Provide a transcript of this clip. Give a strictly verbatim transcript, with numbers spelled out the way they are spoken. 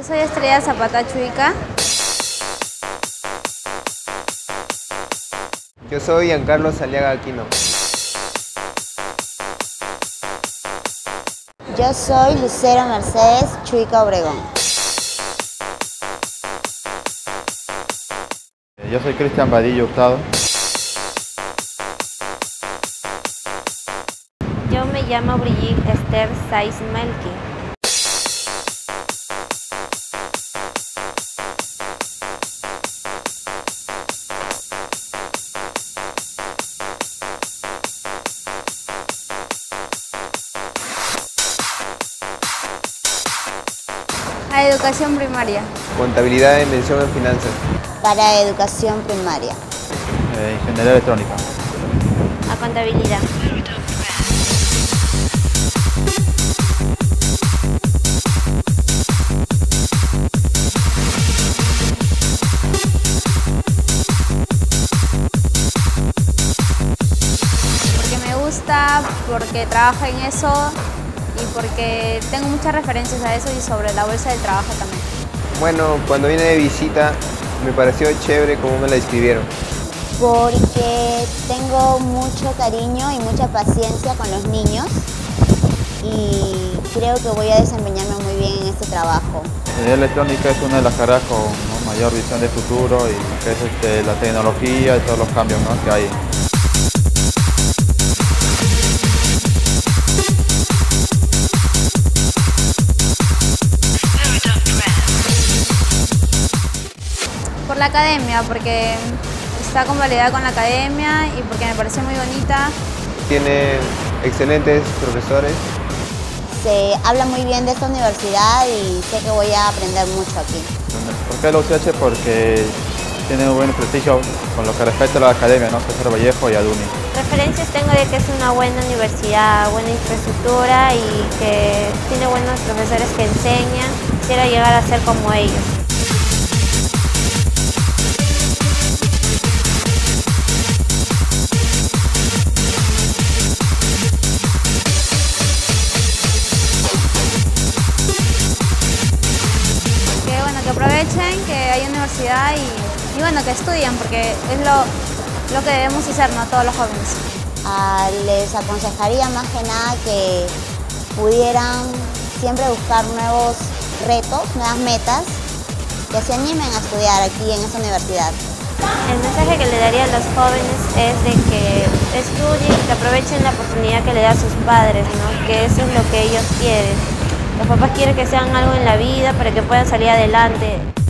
Soy Estrella Zapata Chuica. Yo soy Giancarlo Aliaga Aquino. Yo soy Lucero Mercedes Chuica Obregón. Yo soy Cristian Vadillo Hurtado. Yo me llamo Brigitte Esther Saiz Melqui. A educación primaria. Contabilidad y mención en finanzas. Para educación primaria. Eh, Ingeniería electrónica. A contabilidad. Porque me gusta, porque trabajo en eso y porque tengo muchas referencias a eso y sobre la bolsa del trabajo también. Bueno, cuando vine de visita me pareció chévere cómo me la describieron. Porque tengo mucho cariño y mucha paciencia con los niños y creo que voy a desempeñarme muy bien en este trabajo. Ingeniería electrónica es una de las carreras con, ¿no?, mayor visión de futuro y que es este, la tecnología y todos los cambios, ¿no?, que hay. Por la academia, porque está convalidada con la academia y porque me parece muy bonita. Tiene excelentes profesores. Se habla muy bien de esta universidad y sé que voy a aprender mucho aquí. ¿Por qué la U C H? Porque tiene un buen prestigio con lo que respecta a la academia, ¿no?, César Vallejo y Aduni. Referencias tengo de que es una buena universidad, buena infraestructura y que tiene buenos profesores que enseñan. Quisiera llegar a ser como ellos. Que bueno, que aprovechen, que hay universidad y, y bueno, que estudien, porque es lo, lo que debemos hacer, ¿no?, todos los jóvenes. Ah, les aconsejaría más que nada que pudieran siempre buscar nuevos retos, nuevas metas, que se animen a estudiar aquí en esta universidad. El mensaje que le daría a los jóvenes es de que estudien y que aprovechen la oportunidad que le da a sus padres, ¿no?, que eso es lo que ellos quieren. Los papás quieren que sean algo en la vida para que puedan salir adelante.